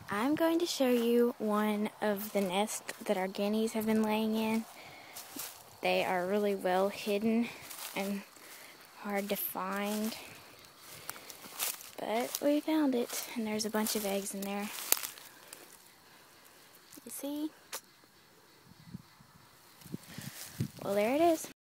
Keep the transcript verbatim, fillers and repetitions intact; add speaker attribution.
Speaker 1: I'm going to show you one of the nests that our guineas have been laying in. They are really well hidden and hard to find, but we found it, and there's a bunch of eggs in there. You see? Well, there it is.